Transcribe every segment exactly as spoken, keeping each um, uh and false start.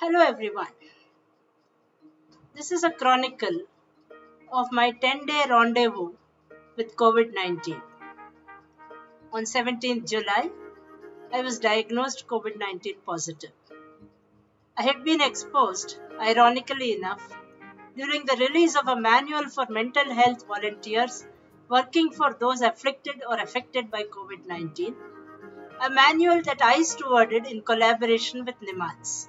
Hello everyone. This is a chronicle of my ten-day rendezvous with COVID nineteen. On seventeenth July, I was diagnosed COVID nineteen positive. I had been exposed, ironically enough, during the release of a manual for mental health volunteers working for those afflicted or affected by COVID nineteen, a manual that I stewarded in collaboration with NIMHANS.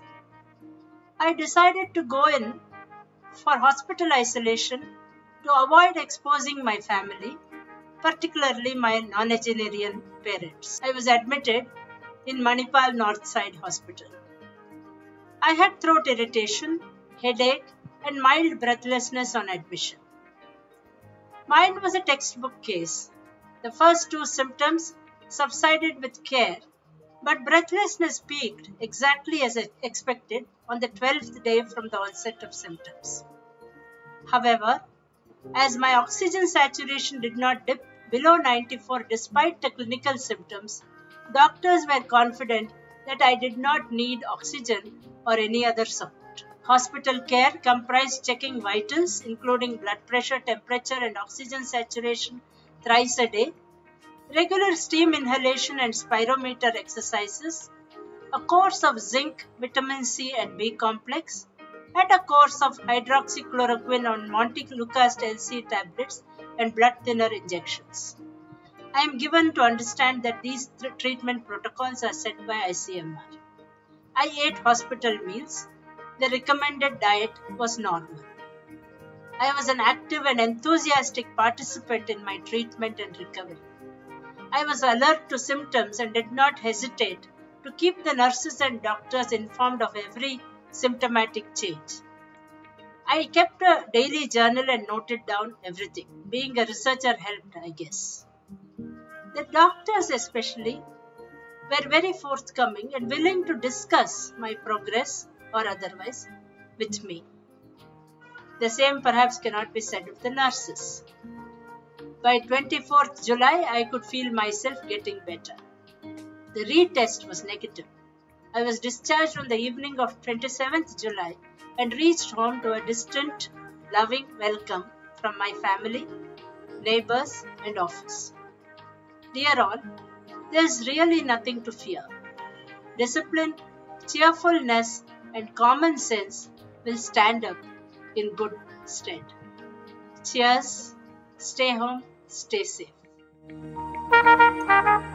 I decided to go in for hospital isolation to avoid exposing my family, particularly my nonagenarian parents. I was admitted in Manipal Northside Hospital. I had throat irritation, headache, and mild breathlessness on admission. Mine was a textbook case. The first two symptoms subsided with care, but breathlessness peaked exactly as expected on the twelfth day from the onset of symptoms. However, as my oxygen saturation did not dip below ninety-four despite the clinical symptoms, doctors were confident that I did not need oxygen or any other support. Hospital care comprised checking vitals, including blood pressure, temperature, and oxygen saturation thrice a day, regular steam inhalation and spirometer exercises, a course of zinc, vitamin C, and B complex, and a course of hydroxychloroquine on Montelukast L C tablets and blood thinner injections. I am given to understand that these th- treatment protocols are set by I C M R. I ate hospital meals. The recommended diet was normal. I was an active and enthusiastic participant in my treatment and recovery. I was alert to symptoms and did not hesitate to keep the nurses and doctors informed of every symptomatic change. I kept a daily journal and noted down everything. Being a researcher helped, I guess. The doctors especially were very forthcoming and willing to discuss my progress or otherwise with me. The same perhaps cannot be said of the nurses. By twenty-fourth July, I could feel myself getting better. The retest was negative. I was discharged on the evening of twenty-seventh July and reached home to a distant, loving welcome from my family, neighbors, and office. Dear all, there is really nothing to fear. Discipline, cheerfulness, and common sense will stand up in good stead. Cheers, stay home, stay safe.